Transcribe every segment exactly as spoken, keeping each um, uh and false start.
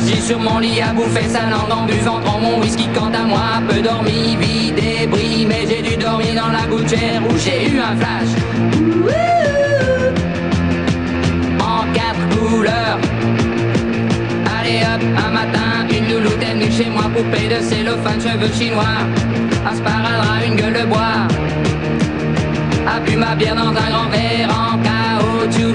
J'ai sur mon lit à bouffer sa langue en buvant grand mon whisky. Quant à moi, peu dormi, vie débris. Mais j'ai dû dormir dans la gouttière où j'ai eu un flash. En quatre couleurs. Allez hop, un matin, une louloute est venue chez moi. Poupée de cellophane, cheveux chinois. Un sparadrap, une gueule de bois. A bu ma bière dans un grand verre en caoutchouc.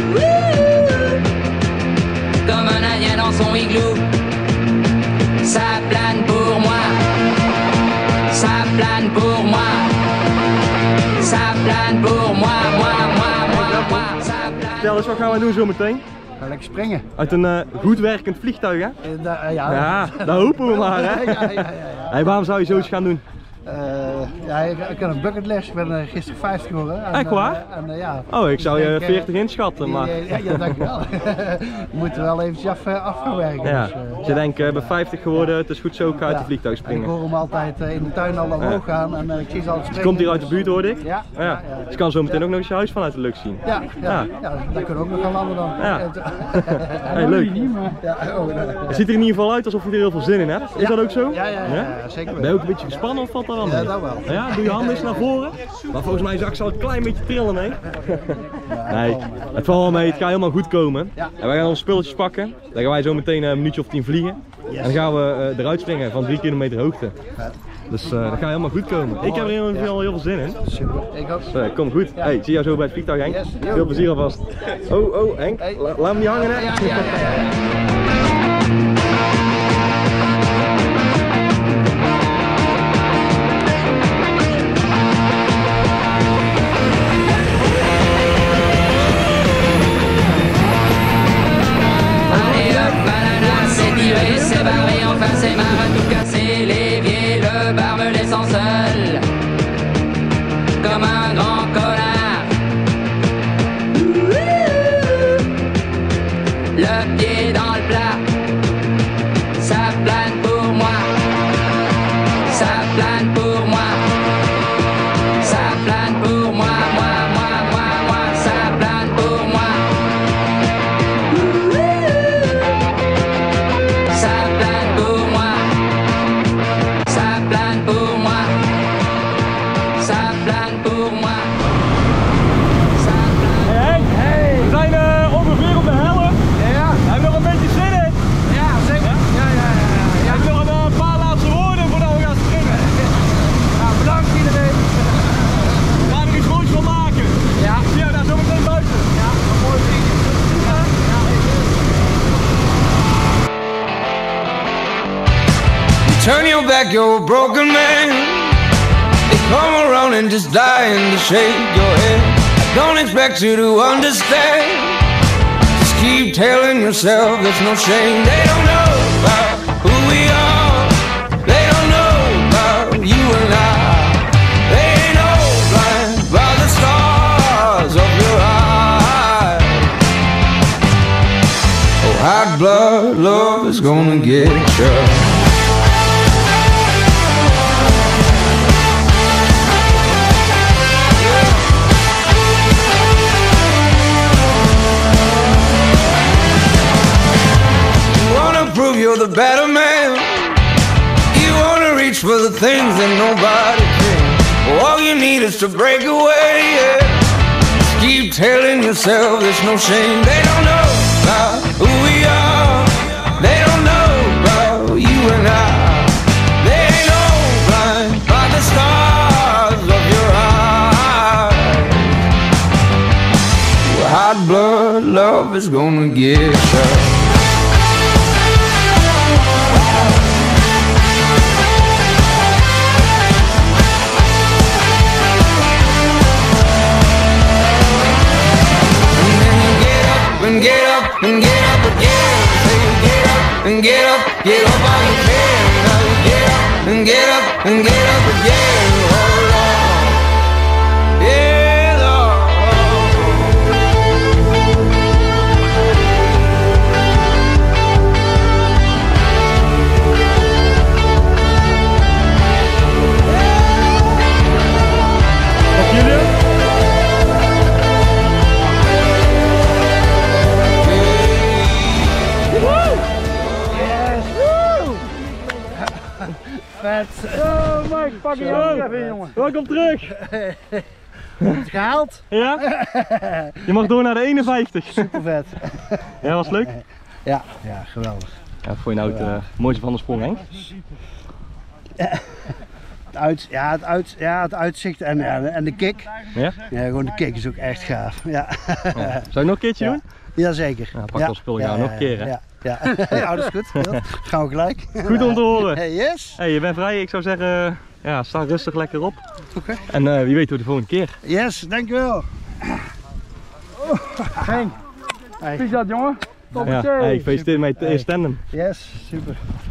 Comme un indien dans son igloo. Ça plane pour moi. Ça plane pour moi. Ça plane pour moi, moi, moi, moi, moi. Ça plane. Vertel eens, wat gaan we doen zo meteen? We gaan lekker springen. Uit een uh, goed werkend vliegtuig, hè? Uh, da, uh, ja, ja, dat hopen we maar, hè? ja, ja, ja, ja. Hey, waarom zou je zoiets gaan doen? Uh, ja, ik, ik heb een bucketlist. Ik ben uh, gisteren vijftig geworden. En, echt waar? Uh, en, uh, ja. Oh, ik zou je denk, veertig inschatten, maar... Ja, ja, ja, dankjewel. We moeten wel eventjes af, af gaan werken. Ja. Dus, uh, dus je denkt, ik ben vijftig geworden, het is goed zo, ik ga uit ja. het vliegtuig springen. En ik hoor hem altijd uh, in de tuin al omhoog ja. gaan en uh, ik zie ze altijd springen. Je komt hier uit de buurt, hoorde ik? Ja. ja. ja. Dus je kan zo meteen ja. ook nog eens je huis vanuit de lucht zien. Ja, ja. ja. ja daar kunnen we ook nog gaan landen dan. Ja. Hey, leuk. Ja, oh, nee. Het ziet er in ieder geval uit alsof je er heel veel zin in hebt. Is ja. dat ook zo? Ja, ja, ja, ja? ja zeker wel. Ben je ook een beetje gespannen of valt dat wel mee? Ja, dat wel. Ja, doe je handen eens naar voren. Maar volgens mij zag ze al een klein beetje trillen, nee? Nee, het valt wel mee, het gaat helemaal goed komen. En wij gaan onze spulletjes pakken. Dan gaan wij zo meteen een minuutje of tien vliegen. En dan gaan we uh, eruit springen van drie kilometer hoogte. Dus uh, dat gaat helemaal goed komen. Ik heb er heel, heel, heel veel zin in. Super, ik ook. Dus, uh, kom goed. Hey, ik zie jou zo bij het vliegtuig, Henk. Veel plezier alvast. Oh, oh, Henk, La laat hem niet hangen, hè? C'est barré, enfin c'est marre, tout cassé, l'évier, le bar me laissant seul, comme un grand connard. Le pied dans le plat, ça plane pour moi, ça plane pour moi, ça plane pour moi, moi, moi, moi, moi, ça plane pour moi. Turn your back, you're a broken man. They come around and just dying to shake your head. I don't expect you to understand. Just keep telling yourself there's no shame. They don't know about who we are. They don't know about you and I. They ain't no blind by the stars of your eyes. Oh, hot blood love is gonna get you. You're the better man. You wanna reach for the things that nobody can. All you need is to break away, yeah. Just keep telling yourself there's no shame. They don't know about who we are. They don't know about you and I. They ain't no blind by the stars of your eyes. Well, hot blood love is gonna get you. And get up, and get up again. Say get up, and get up, get up all you can. Now get up, and get up, and get up again. Oh Lord, yeah Lord. Wat jullie? Vet. Oh, Mike, pak je ook even in, jongen. Welkom terug. Het gehaald? Ja? Je mag door naar de eenenvijftig. Super vet. Ja, was het leuk? Ja, ja, geweldig. Ja, wat vond je nou het uh, mooiste van de sprong, Henk? Het, uit, ja, het, uit, ja, het uitzicht en, ja, en de kick. Ja? Ja, gewoon de kick is ook echt gaaf. Ja. Ja. Zou je nog een keertje ja. doen? Jazeker. Ja, pak ja. ons spul, gaan ja, we nog een keer, hè? Ja, ja. Ja, dat is goed. Goed. Gaan we gelijk. Goed om te horen. Hey, yes. Hey, je bent vrij, ik zou zeggen, ja, sta rustig lekker op. Oké. Okay. En uh, wie weet hoe de volgende keer. Yes, dankjewel. Henk, Hey. wie is dat jongen? Top Ja, hey, gefeliciteerd met je eerste tandem. Yes, super.